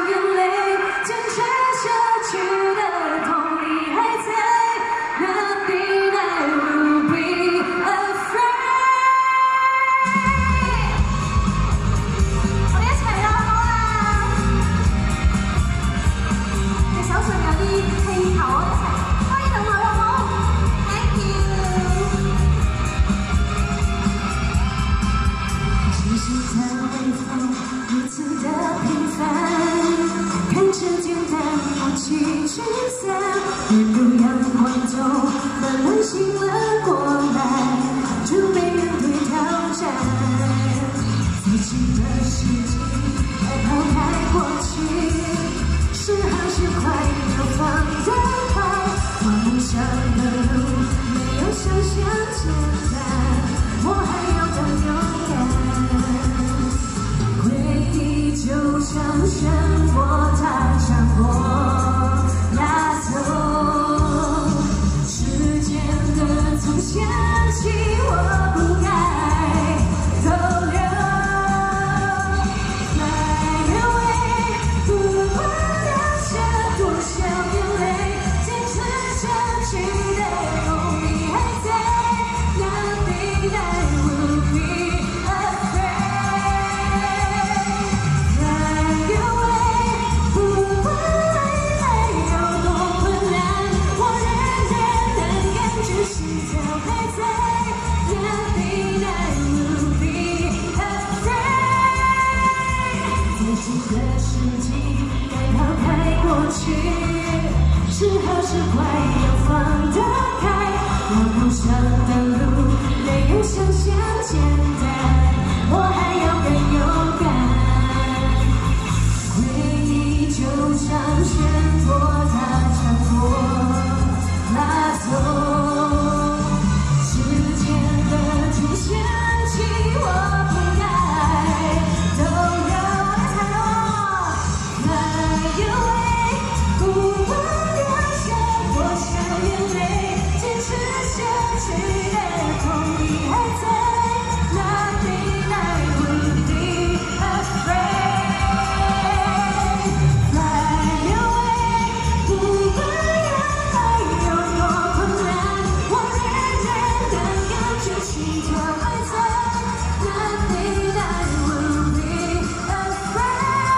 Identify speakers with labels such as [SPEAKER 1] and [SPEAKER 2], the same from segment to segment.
[SPEAKER 1] 眼泪，坚持下去的动力还在。Nothing I will be afraid。我哋一齊啦，好啊！你手上有啲氣球，我一齊揮動佢好唔好 ？Thank you。只是在微风如此的平凡，看着简单默契聚散，沿路阳光中慢慢醒了过来，准备面对挑战。自己的事情该抛开过去，是好是坏要放得开。往梦想的路没有想象简单，我还要更勇敢。回忆就像漩涡，它将我拉走。时间的从前起，我不该逗留。Fly away， 不管留下多少眼泪，坚持下去的动力还在。Nothing I will be afraid。Fly away， 不管未来有多困难，我仍然能感觉心跳还在。Nothing I will be afraid。自己的事情该抛开过去，是好是坏要放得开。往梦想的路没有想象简单，我还要更勇敢。回忆就像漩涡，它将我拉走。时间的从前起，我不该逗留。踩我 Fly away， 不管留下多少眼泪，坚持下去的动力还在。Nothing I will be afraid。Fly away， 不管原来有多困难，我仍然能感觉心跳还在。Nothing I will be afraid。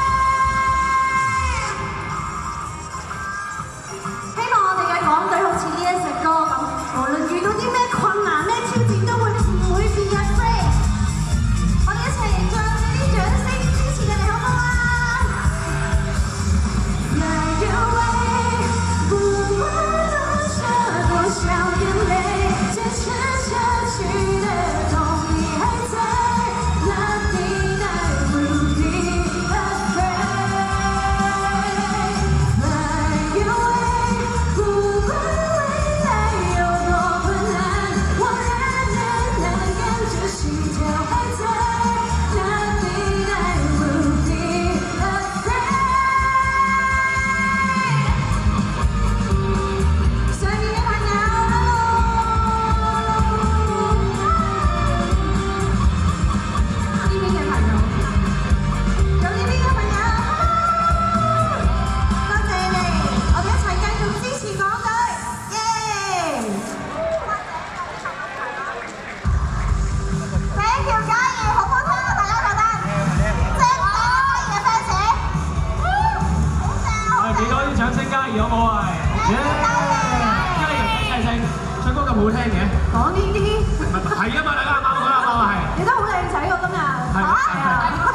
[SPEAKER 1] 希望我哋嘅港隊好似呢一隻歌咁，無論遇到啲咩困難、咩挑戰，都唔會 be afraid。我哋一齊再用啲掌聲支持佢哋，好唔好啊？Fly away， 不管留下多少眼淚，堅持下去的動力還在。Nothing I will be afraid。Fly away， 不管未來有多困難，我仍然能感覺心跳還在。Nothing I will be afraid。上面嘅朋友，hello，呢邊嘅朋友，仲有呢邊嘅朋友，多謝你，我哋一齊繼續支持港隊，耶！Thank you，嘉怡，好唔好聽啊？大家覺得正唔正啊？嘉怡嘅 fans，好正，好
[SPEAKER 2] 係
[SPEAKER 1] 正。
[SPEAKER 2] 俾多啲掌聲嘉怡好唔好啊？耶！嘉怡細聲，唱歌咁好聽嘅，
[SPEAKER 1] 講呢啲，
[SPEAKER 2] 係啊嘛，大家啱啱講啱啱係。
[SPEAKER 1] 你都好靚仔喎今日，
[SPEAKER 2] 係
[SPEAKER 1] 係啊。